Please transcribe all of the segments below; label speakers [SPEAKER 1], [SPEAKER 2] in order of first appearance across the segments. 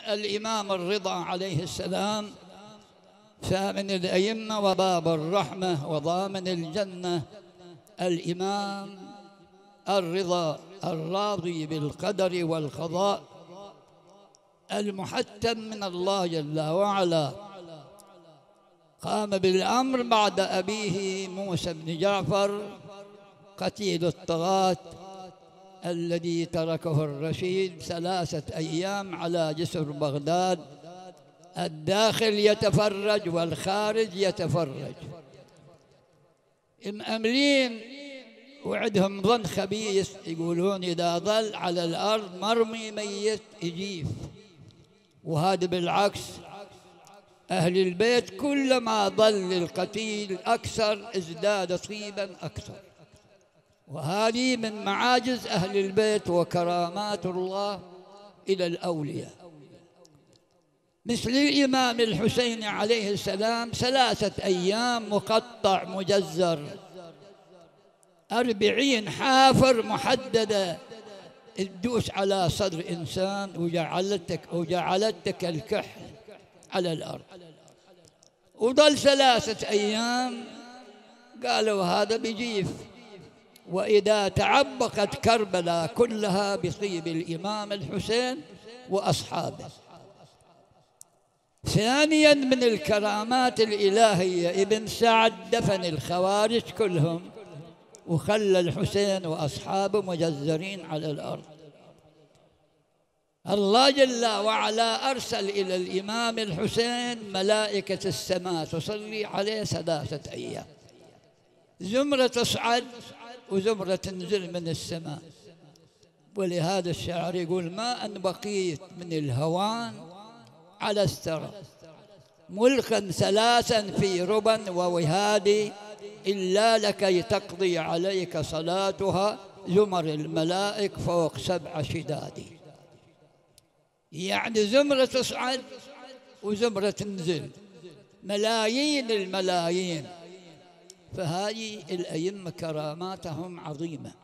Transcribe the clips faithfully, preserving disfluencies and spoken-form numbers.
[SPEAKER 1] الإمام الرضا عليه السلام ثامن الأئمة وباب الرحمة وضامن الجنة، الإمام الرضا الراضي بالقدر والقضاء المحتم من الله جل وعلا، قام بالأمر بعد أبيه موسى بن جعفر قتيل الطغاة الذي تركه الرشيد ثلاثة أيام على جسر بغداد، الداخل يتفرج والخارج يتفرج، مأملين وعندهم ظن خبيث، يقولون إذا ظل على الأرض مرمي ميت يجيف، وهذا بالعكس، أهل البيت كلما ظل القتيل أكثر ازداد طيبا أكثر، وهذه من معاجز أهل البيت وكرامات الله إلى الأولياء. مثل الإمام الحسين عليه السلام ثلاثة أيام مقطع مجزر، أربعين حافر محددة تدوس على صدر إنسان وجعلتك وجعلتك الكحل على الأرض، وظل ثلاثة أيام، قالوا هذا بيجيف. وإذا تعبقت كربلاء كلها بطيب الإمام الحسين وأصحابه. ثانيا من الكرامات الإلهية، ابن سعد دفن الخوارج كلهم وخلى الحسين وأصحابه مجزرين على الأرض. الله جل وعلا أرسل إلى الإمام الحسين ملائكة السماء تصلي عليه ثلاثة أيام، زمرة تصعد وزمرة تنزل من السماء. ولهذا الشاعر يقول: ما أن بقيت من الهوان على الثرى ملكا ثلاثا في ربا ووهادي، إلا لكي تقضي عليك صلاتها زمر الملائك فوق سبع شداد. يعني زمرة تصعد وزمرة تنزل، ملايين الملايين. فهذه الأئمة كراماتهم عظيمة.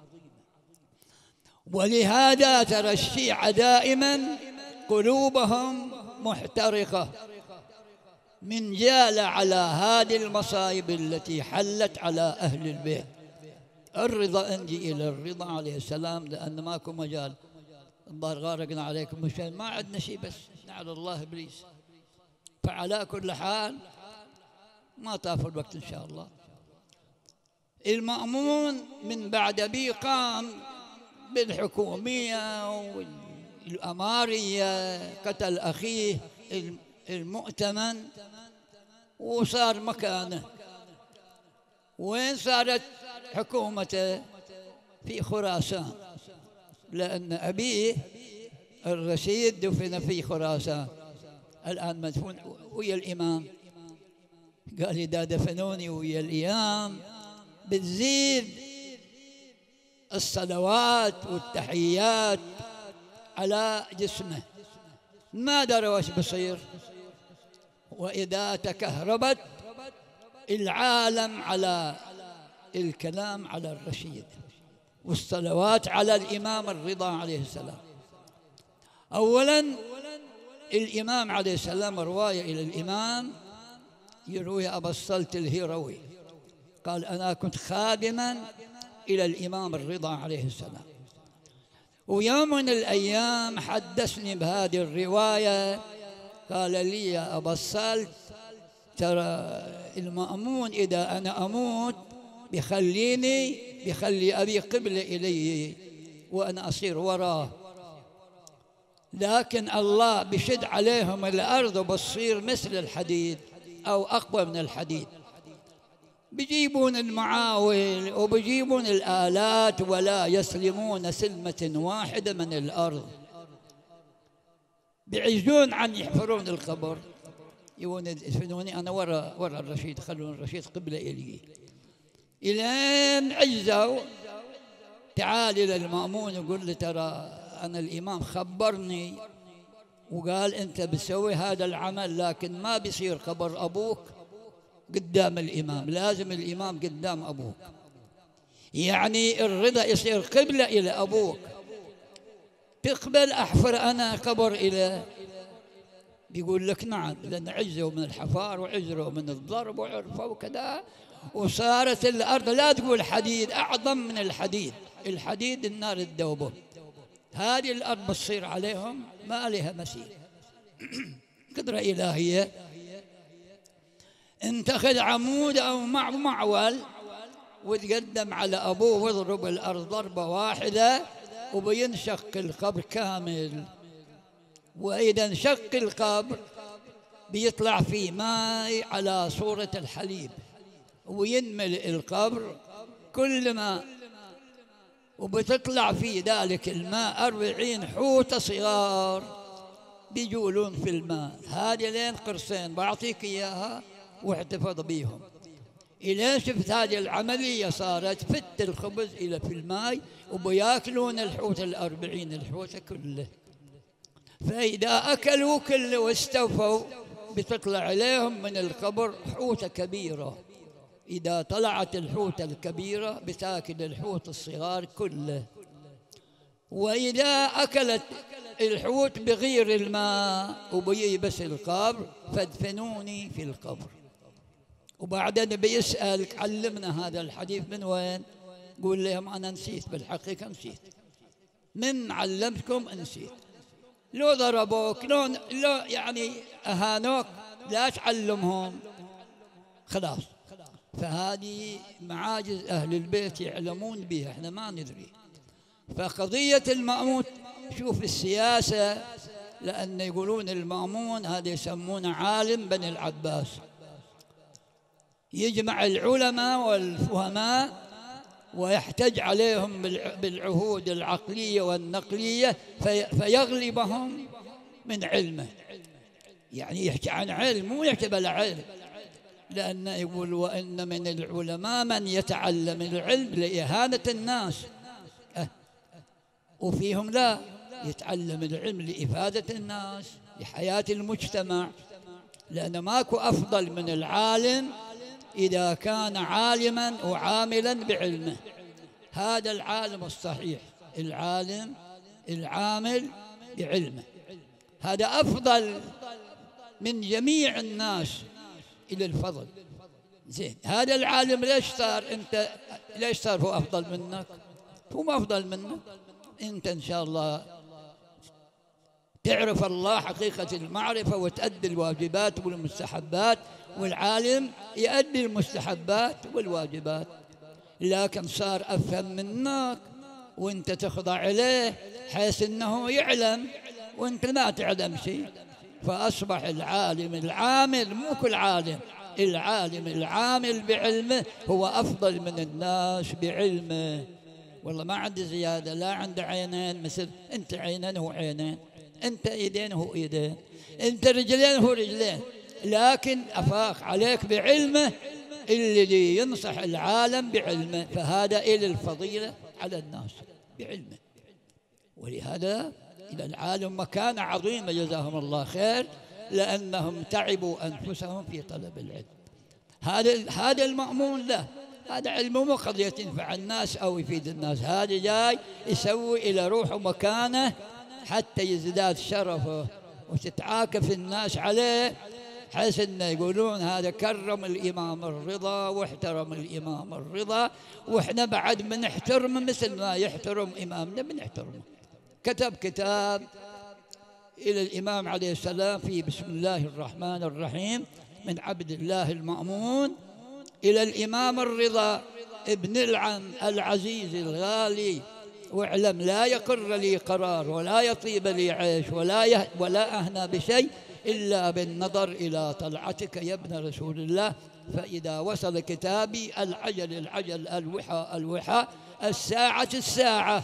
[SPEAKER 1] ولهذا ترى الشيعة دائما قلوبهم محترقة من جال على هذه المصائب التي حلت على أهل البيت. الرضا انجي إلى الرضا عليه السلام، لأن ماكو مجال، الظاهر غارقنا عليكم مشان ما عندنا شيء، بس نعلى الله إبليس. فعلى كل حال ما طاف الوقت إن شاء الله. المأمون من بعد أبي قام بالحكومية والأمارية، قتل أخيه المؤتمن وصار مكانه. وين صارت حكومته؟ في خراسان، لأن أبيه الرشيد دفن في خراسان، الآن مدفون ويا الإمام. قال: إذا دفنوني ويا الإمام بتزيد الصلوات والتحيات على جسمه، ما دروا ايش بصير. وإذا تكهربت العالم على الكلام على الرشيد والصلوات على الإمام الرضا عليه السلام. أولا الإمام عليه السلام، رواية إلى الإمام يروي أبا الصلت الهروي قال: أنا كنت خادما إلى الإمام الرضا عليه السلام، ويوم من الأيام حدثني بهذه الرواية، قال لي: يا أبا الصلت، ترى المأمون إذا أنا أموت بيخليني بيخلي أبي قبلة إلي وأنا أصير وراه، لكن الله بشد عليهم الأرض وبصير مثل الحديد أو أقوى من الحديد، بيجيبون المعاول وبيجيبون الآلات ولا يسلمون سلمة واحدة من الأرض، بيعجزون عن يحفرون القبر، يقولون يدفنوني أنا ورا ورا الرشيد، خلون الرشيد قبلة إلي. إلين عجزوا، تعال إلى المأمون وقل له: ترى أنا الإمام خبرني وقال أنت بتسوي هذا العمل، لكن ما بيصير قبر أبوك قدام الإمام، لازم الإمام قدام أبوك، يعني الرضا يصير قبلة إلى أبوك، تقبل أحفر أنا قبر إلى بيقول لك نعم، لأن عجزوا من الحفار وعجزوا من الضرب وعرفوا كذا، وصارت الأرض لا تقول حديد، أعظم من الحديد، الحديد النار تذوبه. هذه الأرض بتصير عليهم ما لها مثيل. قدرة إلهية. انتخذ عمود أو معول وتقدم على أبوه واضرب الأرض ضربة واحدة وبينشق القبر كامل. وإذا انشق القبر بيطلع فيه ماء على صورة الحليب وينملئ القبر كل ما، وبتطلع في ذلك الماء أربعين حوتة صغار بيجولون في الماء. هذه لين قرصين بعطيك إياها واحتفظ بيهم. إلى شفت هذه العملية صارت فت الخبز إلى في الماء وبياكلون الحوت الأربعين الحوتة كله. فإذا أكلوا كله واستوفوا بتطلع عليهم من القبر حوتة كبيرة. إذا طلعت الحوتة الكبيرة بتاكل الحوت الصغار كله. وإذا أكلت الحوت بغير الماء وبيبس القبر فادفنوني في القبر. وبعدين بيسألك علمنا هذا الحديث من وين؟ قول لهم أنا نسيت، بالحقيقة نسيت. من علمتكم نسيت. لو ضربوك لو, لو يعني أهانوك لا تعلمهم خلاص. فهذه معاجز أهل البيت يعلمون بها، احنا ما ندري. فقضية المأمون، شوف السياسة، لأن يقولون المأمون هذا يسمونه عالم بني العباس، يجمع العلماء والفهماء ويحتج عليهم بالعهود العقلية والنقلية فيغلبهم من علمه. يعني يحكي عن علم مو يحكي بلا علم، لأنه يقول وإن من العلماء من يتعلم العلم لإهانة الناس، أه وفيهم لا يتعلم العلم لإفادة الناس لحياة المجتمع. لأن ماكو أفضل من العالم إذا كان عالما وعاملا بعلمه. هذا العالم الصحيح، العالم العامل بعلمه، هذا أفضل من جميع الناس إلى الفضل. زين، هذا العالم ليش صار أنت ليش صار هو أفضل منك؟ هو ما أفضل منك. أنت إن شاء الله تعرف الله حقيقة المعرفة وتؤدي الواجبات والمستحبات، والعالم يؤدي المستحبات والواجبات. لكن صار أفهم منك وأنت تخضع إليه حيث أنه يعلم وأنت ما تعلم شيء. فأصبح العالم العامل، مو كل عالم، العالم العامل بعلمه هو أفضل من الناس بعلمه. والله ما عندي زيادة، لا عنده عينين مثل أنت، عينين هو عينين، أنت إيدين هو إيدين، أنت رجلين هو رجلين، لكن أفاق عليك بعلمه اللي ينصح العالم بعلمه. فهذا إلى الفضيلة على الناس بعلمه. ولهذا إلى العالم مكانة عظيمة جزاهم الله خير، لأنهم تعبوا أنفسهم في طلب العلم. هذا هذا المأمون له، هذا علمه مو قضية ينفع الناس أو يفيد الناس، هذا جاي يسوي إلى روحه مكانه حتى يزداد شرفه وتتعاكف الناس عليه، حيث أنه يقولون هذا كرم الإمام الرضا واحترم الإمام الرضا، وإحنا بعد بنحترمه مثل ما يحترم إمامنا بنحترمه. كتب كتاب إلى الإمام عليه السلام في بسم الله الرحمن الرحيم من عبد الله المأمون إلى الإمام الرضا ابن العم العزيز الغالي، واعلم لا يقر لي قرار ولا يطيب لي عيش ولا ولا أهنى بشيء إلا بالنظر إلى طلعتك يا ابن رسول الله. فإذا وصل كتابي العجل العجل الوحى الوحى الساعة الساعة.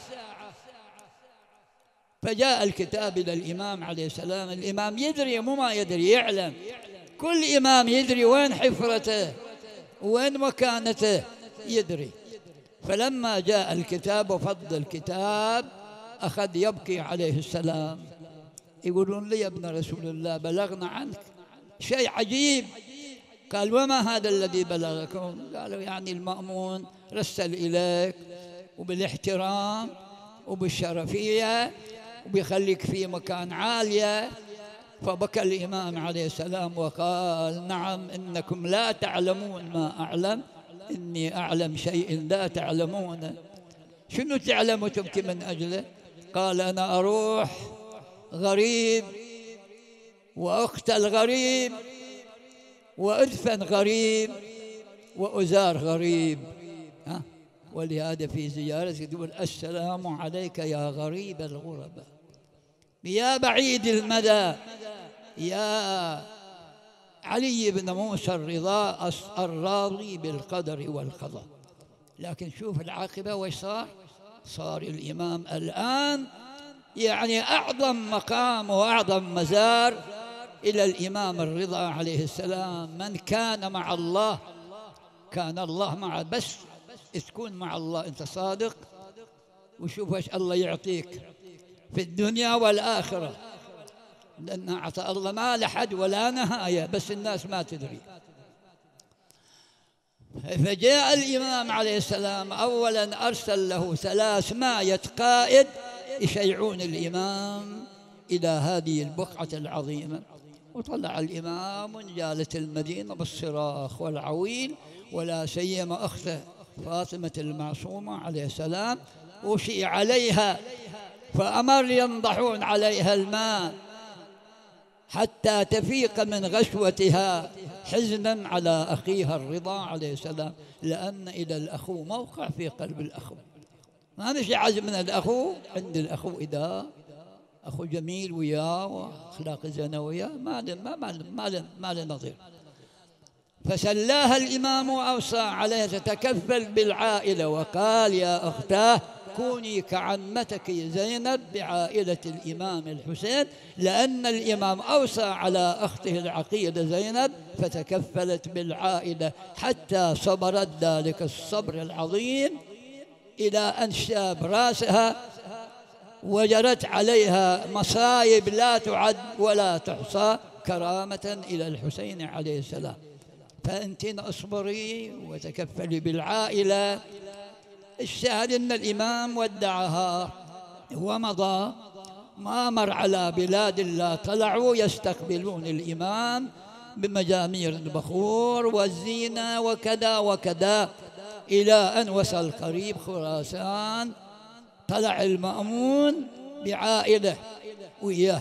[SPEAKER 1] فجاء الكتاب إلى الإمام عليه السلام. الإمام يدري مو ما يدري، يعلم. كل إمام يدري وين حفرته وين مكانته، يدري. فلما جاء الكتاب وفض الكتاب أخذ يبكي عليه السلام. يقولون لي يا ابن رسول الله بلغنا عنك شيء عجيب. قال وما هذا الذي بلغكم؟ قالوا يعني المأمون رسل إليك وبالاحترام وبالشرفية وبيخليك في مكان عالية، فبكى الإمام عليه السلام وقال: نعم إنكم لا تعلمون ما أعلم، إني أعلم شيء لا تعلمون. شنو تعلم وتبكي من أجله؟ قال: أنا أروح غريب وأقتل غريب وأدفن غريب وأزار غريب. ها؟ ولهذا في زيارة يقول: السلام عليك يا غريب الغرباء، يا بعيد المدى، يا علي بن موسى الرضا الراضي بالقدر والقضاء. لكن شوف العاقبة وش صار؟ صار الإمام الآن يعني أعظم مقام وأعظم مزار إلى الإمام الرضا عليه السلام. من كان مع الله كان الله معه. بس تكون مع الله أنت صادق، وشوف وش الله يعطيك في الدنيا والآخرة، لأن أعطى الله ما لحد ولا نهاية، بس الناس ما تدري. فجاء الإمام عليه السلام أولا أرسل له ثلاثمائة قائد يشيعون الإمام إلى هذه البقعة العظيمة. وطلع الإمام وانجالت المدينة بالصراخ والعويل، ولا سيما أخته فاطمة المعصومة عليه السلام وشي عليها، فأمر ينضحون عليها الماء حتى تفيق من غشوتها حزنا على أخيها الرضا عليه السلام، لأن إلى الأخو موقع في قلب الأخو. ما مشي عزم من الأخو، عند الأخو إذا أخو جميل وياه وأخلاق زينة وياه ما ما ما ما له نظير. فسلاها الإمام وأوصى عليها تتكفل بالعائلة، وقال: يا أختاه كوني كعمتك زينب بعائلة الإمام الحسين، لأن الإمام أوصى على أخته العقيدة زينب فتكفلت بالعائلة حتى صبرت ذلك الصبر العظيم إلى أن شاب رأسها وجرت عليها مصايب لا تعد ولا تحصى كرامة إلى الحسين عليه السلام. فأنت اصبري وتكفلي بالعائلة. الشاهد أن الإمام ودعها ومضى، ما مر على بلاد لا طلعوا يستقبلون الإمام بمجامير البخور والزينة وكذا وكذا، إلى أن وصل قريب خراسان. طلع المأمون بعائلة وياه،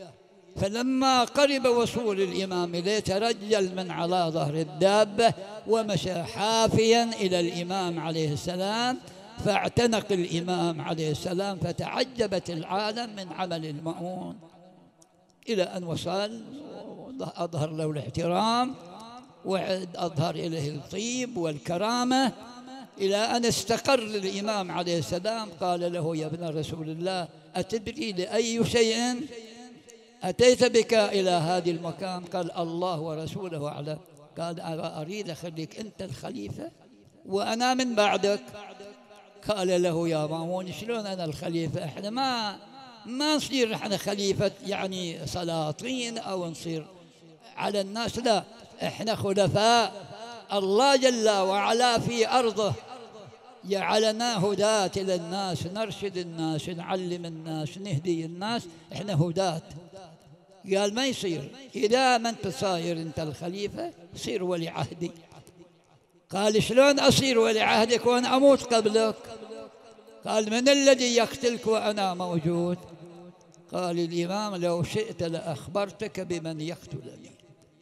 [SPEAKER 1] فلما قرب وصول الإمام إليه ترجل من على ظهر الدابة ومشى حافيا إلى الإمام عليه السلام، فاعتنق الإمام عليه السلام، فتعجبت العالم من عمل المأمون، إلى أن وصل أظهر له الاحترام وأظهر إليه الطيب والكرامة، إلى أن استقر الإمام عليه السلام. قال له: يا ابن رسول الله، أتدري لأي شيء أتيت بك إلى هذا المكان؟ قال: الله ورسوله أعلم. قال: أريد أخليك أنت الخليفة وأنا من بعدك. قال له: يا مامون، شلون أنا الخليفة؟ إحنا ما ما نصير إحنا خليفة يعني سلاطين أو نصير على الناس، لا، إحنا خلفاء. الله جل وعلا في أرضه جعلنا هداة إلى الناس، نرشد الناس، نعلم الناس، نهدي الناس، إحنا هداة. قال: ما يصير، إذا ما أنت صاير أنت الخليفة صير ولي عهدي. قال: شلون أصير ولي عهدك وأنا أموت قبلك؟ قال: من الذي يقتلك وأنا موجود؟ قال الإمام: لو شئت لأخبرتك بمن يقتلني.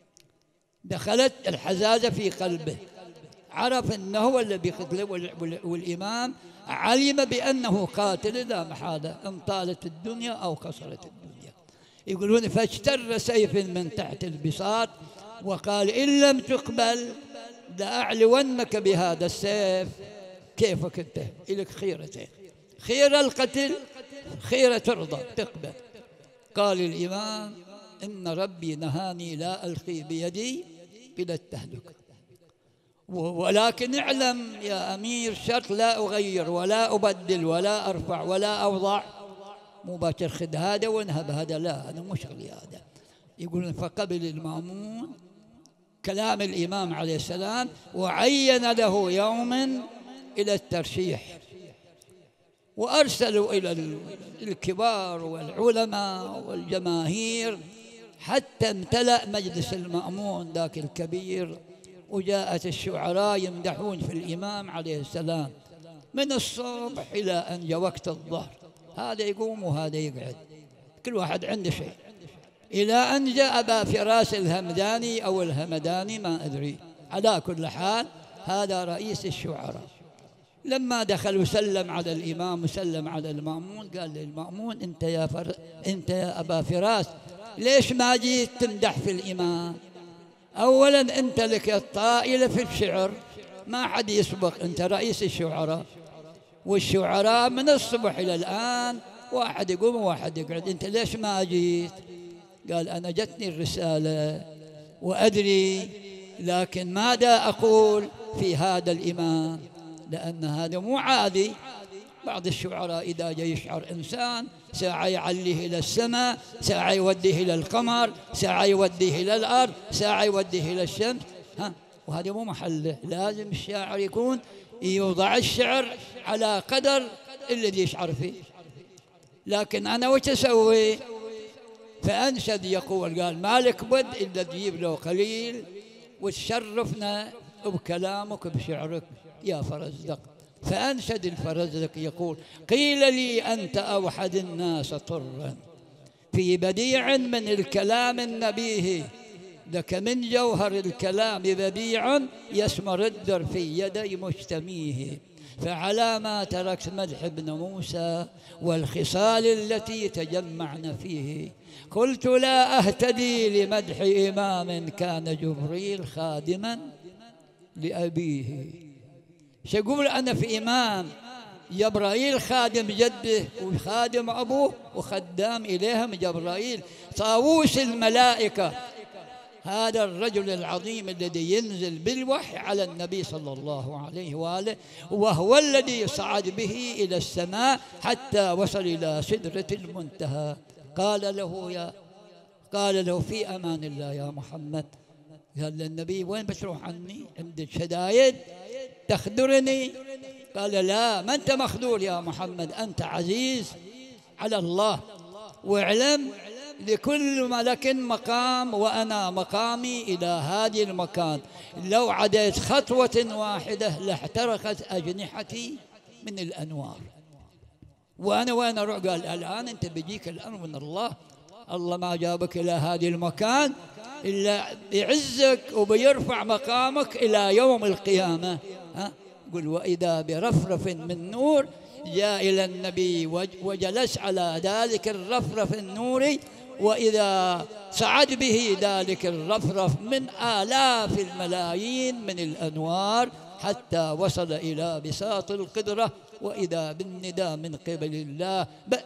[SPEAKER 1] دخلت الحزازة في قلبه، عرف أنه هو الذي بيقتله، والإمام علم بأنه قاتل لا محالة إن طالت الدنيا أو قصرت الدنيا. يقولون: فاجتر سيف من تحت البساط وقال: إن لم تقبل لأعلونك بهذا السيف. كيفك أنت؟ إلك خيرتين، خير القتل، خير ترضى تقبل. قال الإمام: إن ربي نهاني لا ألقي بيدي إلى التهلكة، ولكن اعلم يا أمير شرط لا أغير ولا أبدل ولا أرفع ولا أوضع. مباشر خذ هذا وانهب هذا، لا أنا مش غلي هذا. يقولون: فقبل المأمون كلام الإمام عليه السلام، وعين له يوما إلى الترشيح، وأرسلوا إلى الكبار والعلماء والجماهير حتى امتلأ مجلس المأمون ذاك الكبير، وجاءت الشعراء يمدحون في الإمام عليه السلام من الصبح إلى أن جاء وقت الظهر، هذا يقوم وهذا يقعد، كل واحد عنده شيء، إلى أن جاء أبا فراس الهمداني أو الهمداني ما أدري، على كل حال هذا رئيس الشعراء. لما دخل وسلم على الإمام وسلم على المأمون، قال للمأمون: أنت يا فر... أنت يا أبا فراس ليش ما جيت تمدح في الإمام؟ أولا أنت لك الطائلة في الشعر، ما حد يسبق، أنت رئيس الشعراء، والشعراء من الصبح إلى الآن واحد يقوم وواحد يقعد، أنت ليش ما جيت؟ قال: أنا جتني الرسالة وأدري، لكن ماذا أقول في هذا الإمام؟ لأن هذا مو عادي. بعض الشعراء إذا جاء يشعر إنسان ساعة يعليه إلى السماء، ساعة يوديه إلى القمر، ساعة يوديه إلى الأرض، ساعة يوديه إلى الشمس، ها، وهذا مو محله. لازم الشاعر يكون يوضع الشعر على قدر الذي يشعر فيه. لكن أنا وش أسوي؟ فأنشد يقول، قال: مالك بد إلا تجيب له قليل وتشرفنا بكلامك بشعرك يا فرزدق. فأنشد الفرزدق يقول: قيل لي أنت أوحد الناس طرا في بديع من الكلام النبيه، لك من جوهر الكلام بديع يسمر الدر في يدي مجتميه، فعلى ما تركت مدح ابن موسى والخصال التي تجمعن فيه، قلت لا أهتدي لمدح إمام كان جبريل خادما لأبيه. شقول أنا في إمام جبرائيل خادم جده وخادم أبوه وخدام إليهم جبرائيل، طاووس الملائكة، هذا الرجل العظيم الذي ينزل بالوحي على النبي صلى الله عليه وآله، وهو الذي صعد به إلى السماء حتى وصل إلى سدرة المنتهى. قال له يا قال له: في أمان الله يا محمد. قال للنبي: وين بتروح عني؟ عندك شدايد تخدرني؟ قال: لا، ما أنت مخدور يا محمد، أنت عزيز على الله، واعلم لكل ملك مقام، وأنا مقامي إلى هذه المكان، لو عديت خطوة واحدة لاحترقت أجنحتي من الأنوار. وأنا وين أروح؟ قال: الآن أنت بيجيك الأمر من الله، الله ما جابك إلى هذه المكان إلا بيعزك وبيرفع مقامك إلى يوم القيامة. ها؟ قل: وإذا برفرف من نور جاء إلى النبي وجلس على ذلك الرفرف النوري، وإذا صعد به ذلك الرفرف من آلاف الملايين من الأنوار حتى وصل إلى بساط القدرة، وإذا بالنداء من قبل الله: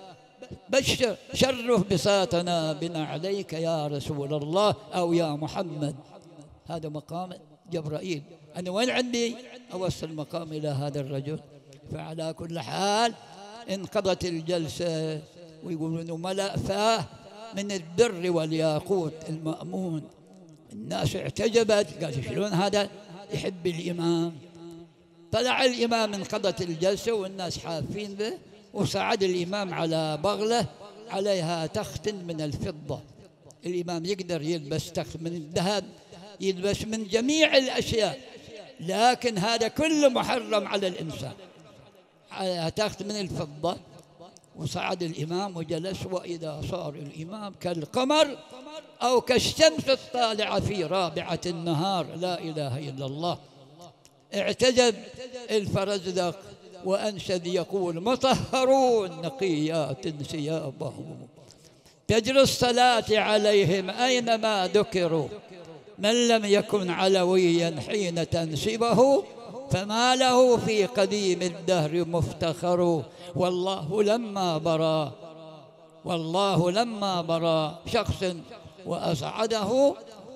[SPEAKER 1] بشر شرف بساطنا بنا عليك يا رسول الله أو يا محمد. هذا مقام جبرائيل. أنا وين عندي أوصل مقام إلى هذا الرجل؟ فعلى كل حال انقضت الجلسة، ويقولون ملأ فاه من الدر والياقوت المأمون. الناس اعتجبت، قال: شلون هذا يحب الإمام؟ طلع الإمام، انقضت الجلسة والناس حافين به، وصعد الإمام على بغلة عليها تخت من الفضة. الإمام يقدر يلبس تخت من الذهب، يلبس من جميع الأشياء، لكن هذا كله محرم على الإنسان. على تخت من الفضة، وصعد الإمام وجلس، وإذا صار الإمام كالقمر أو كالشمس الطالعة في رابعة النهار، لا إله إلا الله. اعتجب الفرزدق وأنشد يقول: مطهرون نقيات ثيابهم تجري الصلاة عليهم أينما ذكروا، من لم يكن علويا حين تنسبه فما له في قديم الدهر مفتخر. والله لما برا والله لما برا شخص وأسعده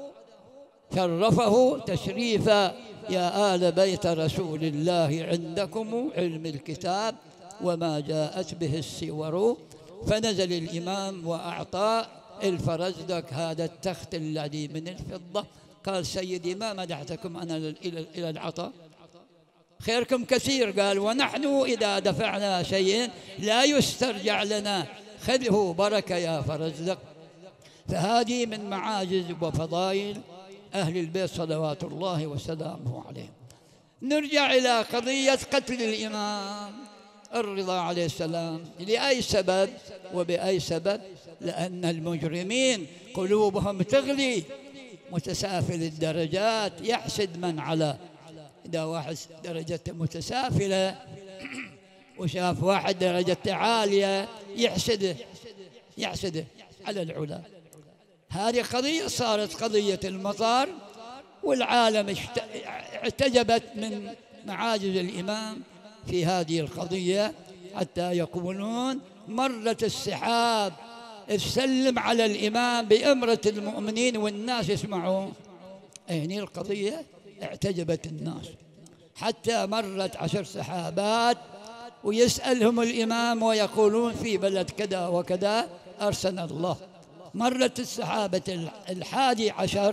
[SPEAKER 1] شرفه تشريفا، يا آل بيت رسول الله عندكم علم الكتاب وما جاءت به السور. فنزل الإمام وأعطى الفرزدق هذا التخت الذي من الفضة. قال: سيدي ما مدحتكم أنا إلى العطاء، خيركم كثير. قال: ونحن إذا دفعنا شيء لا يسترجع لنا، خذه بركة يا فرزدق. فهذه من معاجز وفضائل أهل البيت صلوات الله وسلامه عليهم. نرجع إلى قضية قتل الإمام الرضا عليه السلام. لأي سبب وبأي سبب؟ لأن المجرمين قلوبهم تغلي، متسافل الدرجات، يحسد من على. إذا واحد درجته متسافلة وشاف واحد درجته عالية يحسده يحسده على العلا. هذه قضية صارت قضية المطر، والعالم اعتجبت من معاجز الإمام في هذه القضية، حتى يقولون مرت السحاب تسلم على الإمام بأمرة المؤمنين والناس يسمعون. هذه القضية اعتجبت الناس، حتى مرت عشر سحابات ويسألهم الإمام ويقولون في بلد كذا وكذا أرسل الله. مرت السحابة الحادي عشر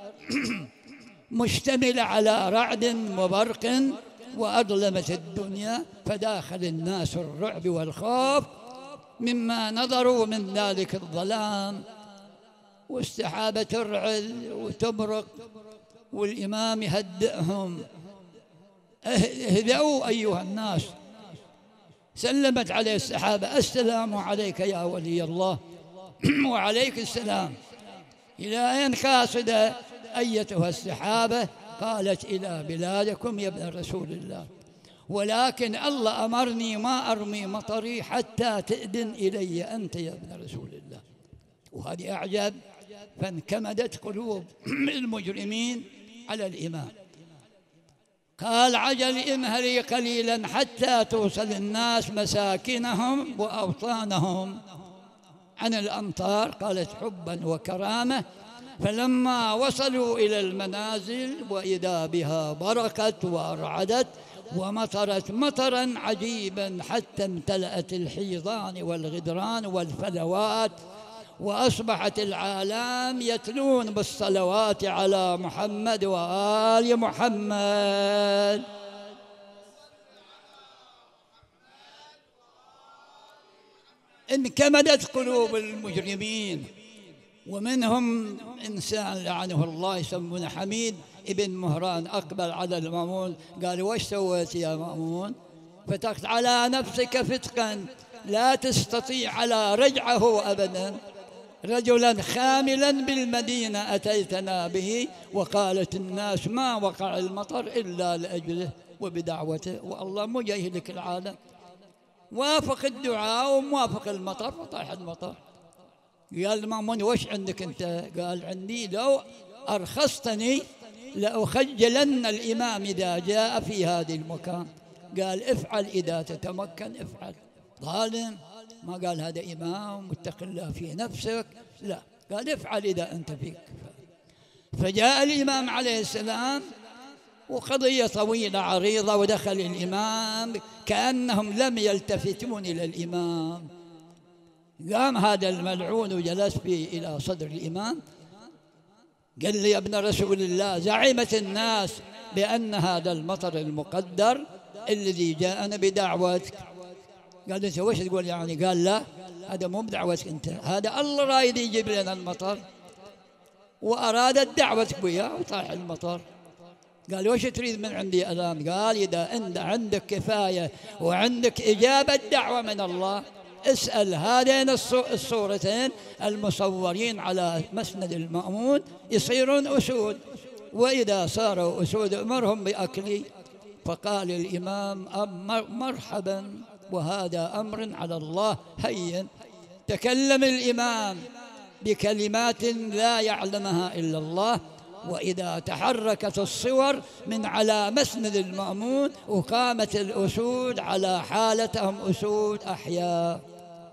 [SPEAKER 1] مشتملة على رعد وبرق وأظلمت الدنيا، فداخل الناس الرعب والخوف مما نظروا من ذلك الظلام. والسحابة ترعد وتبرق والإمام يهدئهم: اهدأوا أيها الناس. سلمت عليه السحابة: السلام عليك يا ولي الله. وعليك السلام. إلى أين قاصدة أيتها السحابة؟ قالت: إلى بلادكم يا ابن رسول الله، ولكن الله أمرني ما أرمي مطري حتى تأذن إلي أنت يا ابن رسول الله. وهذه أعجب. فانكمدت قلوب المجرمين على الإمام. قال: عجل امهلي قليلا حتى توصل الناس مساكنهم وأوطانهم عن الأمطار. قالت: حبا وكرامة. فلما وصلوا إلى المنازل وإذا بها بركت وأرعدت ومطرت مطرا عجيبا حتى امتلأت الحيضان والغدران والفلوات، وأصبحت العالم يتلون بالصلوات على محمد وآل محمد. انكمدت قلوب المجرمين، ومنهم إنسان لعنه الله يسمونه حميد ابن مهران، أقبل على المأمون قال: وش سويت يا مأمون؟ فتقت على نفسك فتقا لا تستطيع على رجعه أبدا، رجلا خاملا بالمدينة أتيتنا به، وقالت الناس ما وقع المطر إلا لأجله وبدعوته، والله مو يهلك العالم. وافق الدعاء وموافق المطر وطاح المطر. قال المأمون: وش عندك أنت؟ قال: عندي لو أرخصتني لأخجلن الإمام إذا جاء في هذا المكان. قال: افعل إذا تتمكن، افعل. ظالم ما قال هذا إمام متق الله في نفسك، لا، قال افعل إذا أنت فيك. فجاء الإمام عليه السلام وقضية طويلة عريضة، ودخل الإمام كأنهم لم يلتفتون إلى الإمام. قام هذا الملعون وجلس به إلى صدر الإمام، قال لي: يا ابن رسول الله، زعمت الناس بأن هذا المطر المقدر الذي جاءنا بدعوتك. قال: أنت وش تقول يعني؟ قال: لا، هذا مو بدعوتك أنت، هذا الله رايد يجيب لنا المطر، وأرادت دعوتك وياه وطاح المطر. قال: وش تريد من عندي الآن؟ قال: إذا أنت عندك كفاية وعندك إجابة دعوة من الله، اسأل هذين الصورتين المصورين على مسند المأمون يصيرون أسود، وإذا صاروا أسود أمرهم بأكلي. فقال الإمام: مرحبا، وهذا أمر على الله هين. تكلم الإمام بكلمات لا يعلمها إلا الله، وإذا تحركت الصور من على مسند المأمون وقامت الأسود على حالتهم أسود أحياء.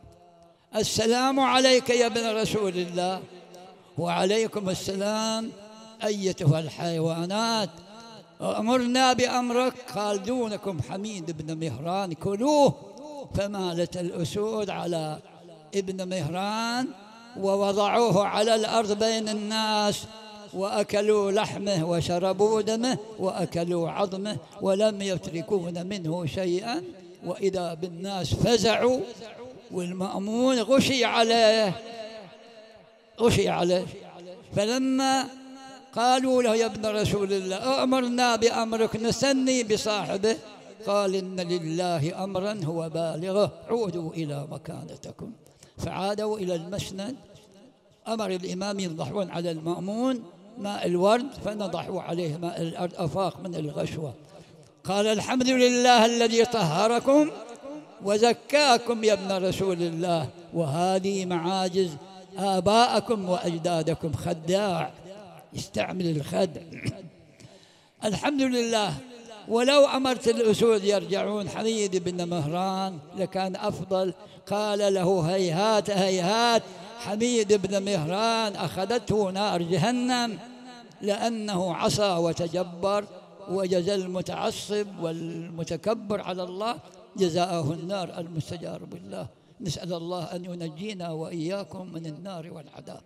[SPEAKER 1] السلام عليك يا ابن رسول الله. وعليكم السلام أيتها الحيوانات، أمرنا بأمرك. قال: دونكم حميد بن مهران، كلوه. فمالت الأسود على ابن مهران ووضعوه على الأرض بين الناس، وأكلوا لحمه وشربوا دمه وأكلوا عظمه ولم يتركون منه شيئا. وإذا بالناس فزعوا والمأمون غشي عليه، غشي عليه. فلما قالوا له يا ابن رسول الله أمرنا بأمرك نسني بصاحبه، قال إن لله أمرا هو بالغه، عودوا إلى مكانتكم. فعادوا إلى المسند. أمر الإمام ينضحون على المأمون ماء الورد، فنضحوا عليه ماء الأرض، أفاق من الغشوة. قال الحمد لله الذي طهركم وزكاكم يا ابن رسول الله، وهذه معاجز آبائكم وأجدادكم. خداع، يستعمل الخدع. الحمد لله. ولو أمرت الأسود يرجعون حميد بن مهران لكان أفضل. قال له هيهات هيهات، حميد بن مهران أخذته نار جهنم لأنه عصى وتجبر، وجزى المتعصب والمتكبر على الله جزاءه النار المستجار بالله. نسأل الله أن ينجينا وإياكم من النار والعذاب.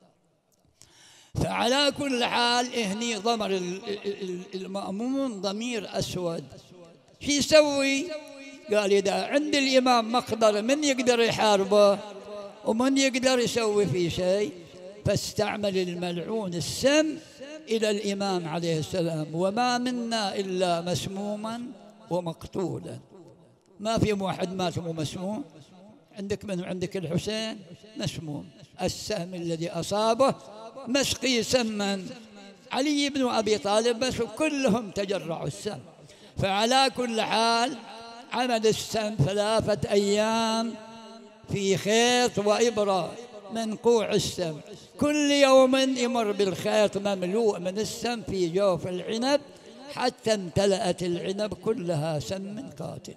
[SPEAKER 1] فعلى كل حال هني ضمر المأمون ضمير أسود. شو يسوي؟ قال إذا عند الإمام مقدرة من يقدر يحاربه ومن يقدر يسوي فيه شيء، فاستعمل الملعون السم إلى الإمام عليه السلام. وما منا إلا مسموما ومقتولا، ما في واحد مات ومسموم. عندك من عندك الحسين مسموم، السهم الذي أصابه مسقي سما، علي بن أبي طالب بس، كلهم تجرعوا السم. فعلى كل حال عمل السم ثلاثة أيام في خيط وإبرة من قوع السم، كل يوم يمر بالخيط مملوء من السم في جوف العنب حتى امتلأت العنب كلها سم قاتل.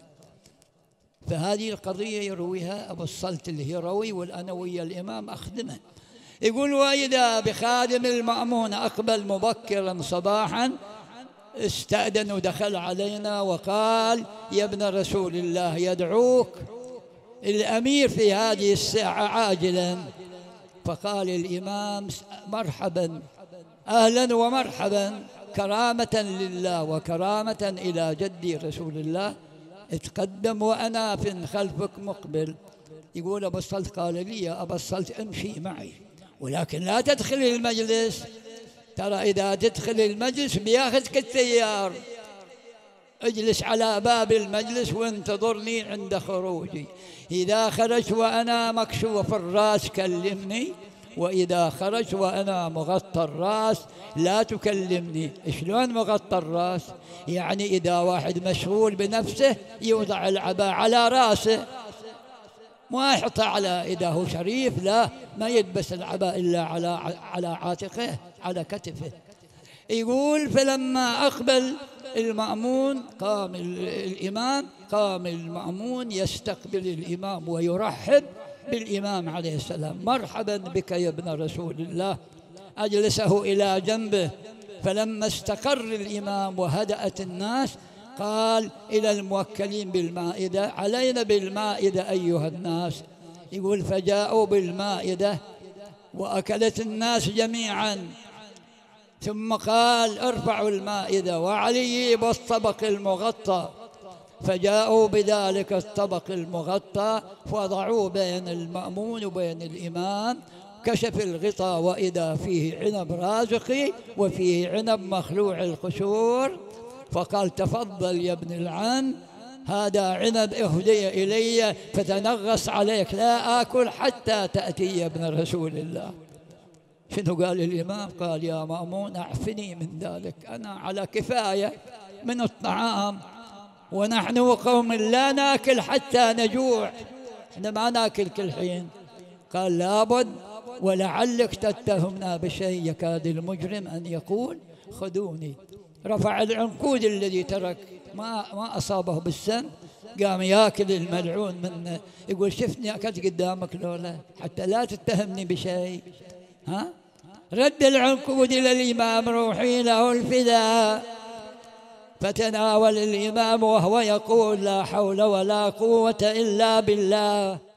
[SPEAKER 1] فهذه القضية يرويها أبو الصلت الهروي، والأنوية الإمام أخدمه. يقول وإذا بخادم المأمون أقبل مبكرا صباحا، استأذن ودخل علينا وقال يا ابن رسول الله يدعوك الأمير في هذه الساعة عاجلا. فقال الإمام مرحبا، أهلا ومرحبا، كرامة لله وكرامة إلى جدي رسول الله، اتقدم وأنا في خلفك مقبل. يقول أبو الصلت قال لي يا أبا الصلت امشي معي، ولكن لا تدخل المجلس، ترى إذا تدخل المجلس بياخذك التيار، اجلس على باب المجلس وانتظرني عند خروجي. إذا خرجت وأنا مكشوف الرأس كلمني، وإذا خرجت وأنا مغطى الرأس لا تكلمني. شلون مغطى الرأس؟ يعني إذا واحد مشغول بنفسه يوضع العباء على رأسه، ما يحطها على، إذا هو شريف لا، ما يلبس العباء إلا على على عاتقه على كتفه. يقول فلما أقبل المأمون قام الإمام، قام المأمون يستقبل الإمام ويرحب بالإمام عليه السلام، مرحبا بك يا ابن رسول الله. أجلسه إلى جنبه. فلما استقر الإمام وهدأت الناس قال إلى الموكلين بالمائدة علينا بالمائدة أيها الناس. يقول فجاءوا بالمائدة وأكلت الناس جميعا، ثم قال ارفعوا المائدة وعلي بالطبق المغطى، فجاءوا بذلك الطبق المغطى وضعوه بين المأمون وبين الإمام، كشف الغطاء وإذا فيه عنب رازقي وفيه عنب مخلوع القشور، فقال تفضل يا ابن العم، هذا عنب أهدي إلي فتنغص عليك، لا آكل حتى تأتي يا ابن رسول الله. شنو قال الإمام؟ قال يا مأمون أعفني من ذلك، أنا على كفاية من الطعام، ونحن قوم لا ناكل حتى نجوع، احنا ما ناكل كل حين. قال لابد ولعلك تتهمنا بشيء يكاد المجرم أن يقول خذوني. رفع العنقود الذي ترك ما ما أصابه بالسم، قام ياكل الملعون منه. يقول شفتني أكلت قدامك لولا حتى لا تتهمني بشيء. ها رد العنقود إلى الإمام روحي له الفداء. فتناول الإمام وهو يقول لا حول ولا قوة إلا بالله.